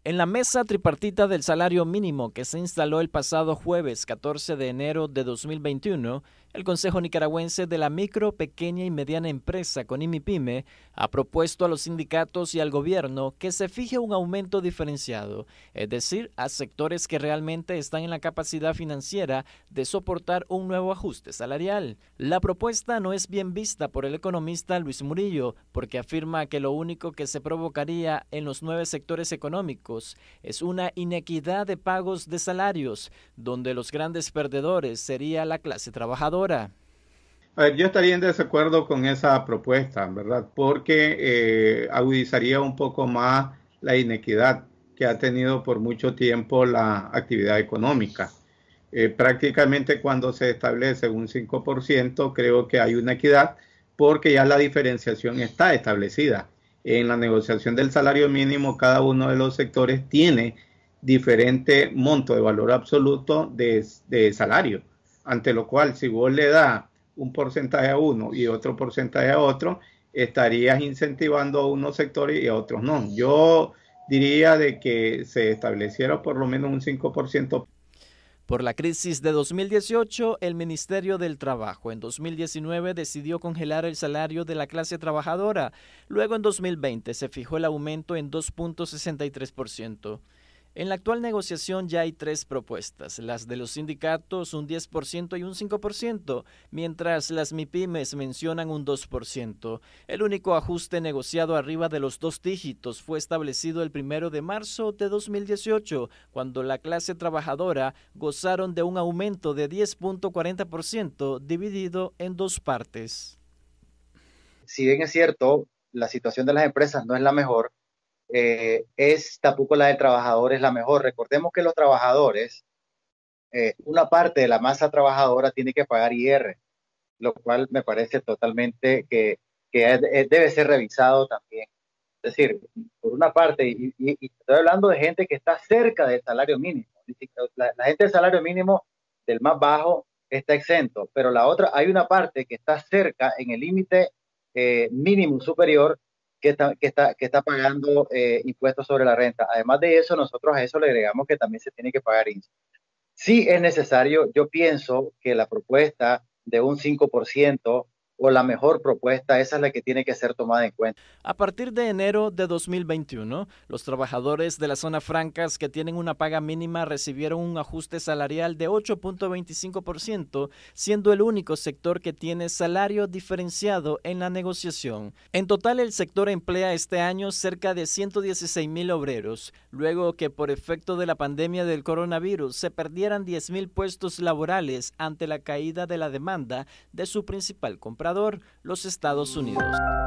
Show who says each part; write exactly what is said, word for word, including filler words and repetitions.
Speaker 1: En la mesa tripartita del salario mínimo que se instaló el pasado jueves catorce de enero de dos mil veintiuno, el Consejo Nicaragüense de la Micro, Pequeña y Mediana Empresa, CONIMIPYME, ha propuesto a los sindicatos y al gobierno que se fije un aumento diferenciado, es decir, a sectores que realmente están en la capacidad financiera de soportar un nuevo ajuste salarial. La propuesta no es bien vista por el economista Luis Murillo, porque afirma que lo único que se provocaría en los nueve sectores económicos es una inequidad de pagos de salarios, donde los grandes perdedores sería la clase trabajadora.
Speaker 2: A ver, yo estaría en desacuerdo con esa propuesta, ¿verdad? Porque eh, agudizaría un poco más la inequidad que ha tenido por mucho tiempo la actividad económica. Eh, prácticamente cuando se establece un cinco por ciento, creo que hay una equidad porque ya la diferenciación está establecida. En la negociación del salario mínimo, cada uno de los sectores tiene diferente monto de valor absoluto de, de salario, ante lo cual si vos le das un porcentaje a uno y otro porcentaje a otro, estarías incentivando a unos sectores y a otros no. Yo diría de que se estableciera por lo menos un cinco por ciento.
Speaker 1: Por la crisis de dos mil dieciocho, el Ministerio del Trabajo en dos mil diecinueve decidió congelar el salario de la clase trabajadora. Luego en dos mil veinte se fijó el aumento en dos punto sesenta y tres por ciento. En la actual negociación ya hay tres propuestas, las de los sindicatos un diez por ciento y un cinco por ciento, mientras las MIPYMES mencionan un dos por ciento. El único ajuste negociado arriba de los dos dígitos fue establecido el primero de marzo de dos mil dieciocho, cuando la clase trabajadora gozaron de un aumento de diez punto cuarenta por ciento dividido en dos partes.
Speaker 3: Si bien es cierto, la situación de las empresas no es la mejor, Eh, es tampoco la del trabajador es la mejor. Recordemos que los trabajadores, eh, una parte de la masa trabajadora tiene que pagar I R, lo cual me parece totalmente que, que es, es, debe ser revisado también. Es decir, por una parte, y, y, y estoy hablando de gente que está cerca del salario mínimo. La, la gente del salario mínimo, del más bajo, está exento, pero la otra, hay una parte que está cerca en el límite eh, mínimo superior que está, que está, que está pagando eh, impuestos sobre la renta. Además de eso, nosotros a eso le agregamos que también se tiene que pagar I N S S. Sí es necesario, yo pienso que la propuesta de un cinco por ciento o la mejor propuesta, esa es la que tiene que ser tomada en cuenta.
Speaker 1: A partir de enero de dos mil veintiuno, los trabajadores de las zonas francas que tienen una paga mínima recibieron un ajuste salarial de ocho punto veinticinco por ciento, siendo el único sector que tiene salario diferenciado en la negociación. En total, el sector emplea este año cerca de ciento dieciséis mil obreros, luego que por efecto de la pandemia del coronavirus se perdieran diez mil puestos laborales ante la caída de la demanda de su principal comprador, los Estados Unidos.